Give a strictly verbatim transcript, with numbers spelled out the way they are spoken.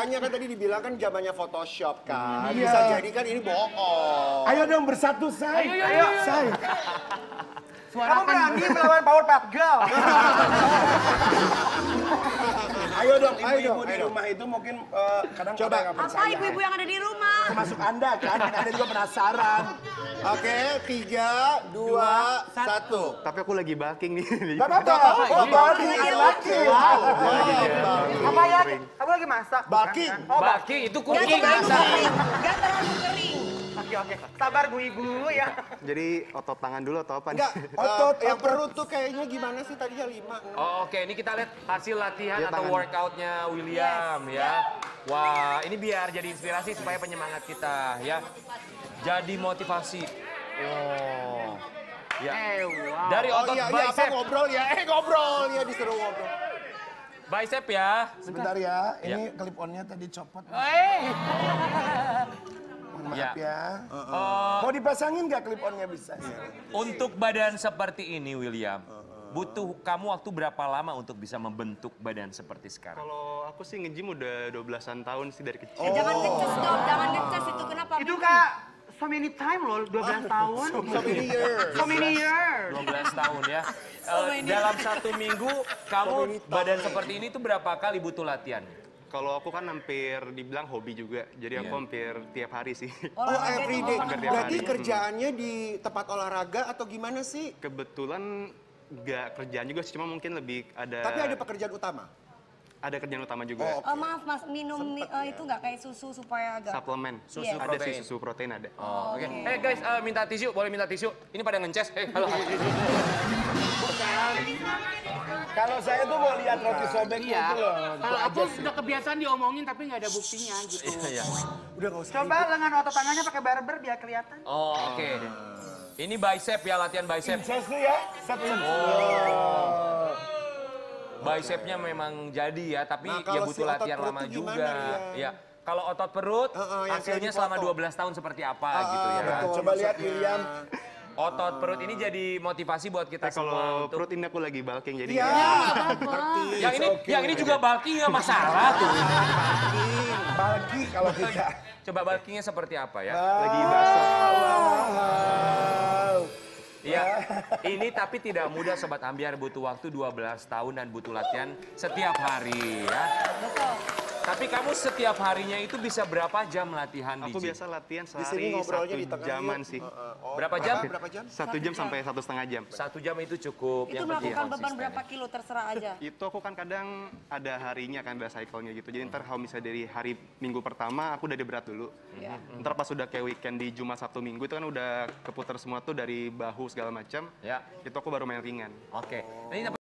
Makanya kan tadi dibilang kan zamannya Photoshop kan. Iya. Bisa jadi kan ini bohong. Ayo dong bersatu, Say. Ayo, ayo, ayo. Say. Kamu berani melawan Powerpuff Girl? Ayo dong, Ayo ibu-ibu dong, di ayo. rumah itu mungkin eh, kadang Coba. ada yang nggak Apa percaya. ibu-ibu yang ada di rumah? Termasuk Anda kan, kan Anda juga penasaran. Oke, tiga, dua, satu. Tapi aku lagi bulking nih. Gak apa-apa, oh bagi laki. Apa ya? Kamu lagi masak? Baki. bukan, kan? Oh, baki. Baki itu Gak cooking. terlalu kering. Gak terlalu kering. Oke, oke. Sabar Bu Ibu ya. Jadi otot tangan dulu atau apa nih? Enggak, Otot, eh, yang otot. perut tuh kayaknya gimana sih tadinya lima. Oh, oke, ini kita lihat hasil latihan Lihat atau tangan. workoutnya William ya. Wah, ini biar jadi inspirasi supaya penyemangat kita ya. Jadi motivasi. Oh. Ya. Eh, wow. Dari Oh otot iya, iya, apa bicep. ngobrol ya? Eh ngobrol ya, disuruh ngobrol. Bicep ya. Sebentar ya, ini clip on-nya tadi copot. Eh, Mohon maaf Ya. ya. Eh, Mau dipasangin nggak clip on-nya bisa? untuk badan seperti ini William, butuh kamu waktu berapa lama untuk bisa membentuk badan seperti sekarang? Kalau aku sih nge-gym udah dua belasan tahun sih dari kecil. Eh, jangan ngecas dong, jangan ngecas itu kenapa? itu Kak, so many time loh, dua belas tahun. So many years. So many years. dua belas tahun ya. Eh, dalam satu minggu kamu badan seperti ini tuh berapa kali butuh latihan? Kalau aku kan hampir dibilang hobi juga, jadi aku Iya. hampir tiap hari sih. Oh, everyday. Hampir tiap Berarti hari. kerjaannya di tempat olahraga atau gimana sih? Kebetulan nggak kerjaan juga sih, cuma mungkin lebih ada... Tapi ada pekerjaan utama. Ada kerjaan utama juga. Oh, Oh, maaf mas, minum mi- eh, itu nggak kayak susu supaya agak... Suplemen. Susu ada protein. sih susu protein ada. Oh, oke. Eh guys, eh, minta tisu, boleh minta tisu? Ini pada ngences. Eh, halo. Kalau saya tuh mau lihat roti sobek Iya. itu loh. Kalau aku sudah kebiasaan diomongin tapi nggak ada buktinya gitu. Iya. Udah nggak usah. Coba lengan otot tangannya pakai barber biar kelihatan. Oh, oke. Ini bicep ya, latihan bicep. Ses tuh ya, satu. Bicepnya memang jadi ya, tapi Nah, ya kalau butuh si otot latihan perut lama tuh gimana, juga. Rian? Ya. Kalau otot perut, Uh-uh, yang kayak hasilnya di selama foto. dua belas tahun seperti apa Ah, gitu ya. betul. Coba lihat maksudnya. William. Otot perut ini jadi motivasi buat kita Eh, semua kalau untuk... perut ini aku lagi bulking, jadi Iya. ngerti. Yang ini, yang ini juga bulking nggak masalah tuh. Bagi kalau kita. Coba bulkingnya seperti apa ya? Lagi basah. Wow. Iya, ini tapi tidak mudah Sobat Ambiar, butuh waktu dua belas tahun dan butuh latihan setiap hari ya. Betul. Tapi kamu setiap harinya itu bisa berapa jam latihan di Aku gym? biasa latihan Di sini sehari ngobrolnya satu di tengah. jaman yuk. sih. Uh-uh. Oh, Berapa jam? Berapa jam? Satu jam sampai satu setengah jam. Satu jam itu cukup. Itu yang penting melakukan beban konsisten. berapa kilo terserah aja. Itu aku kan kadang ada harinya kan, ada cycle-nya gitu. Jadi ntar kalau misalnya dari hari minggu pertama aku udah di berat dulu. Iya. Ntar pas udah kayak weekend di Jumat Sabtu Minggu itu kan udah keputar semua tuh dari bahu segala macam. Ya, Itu aku baru main ringan. oke. Nah, ini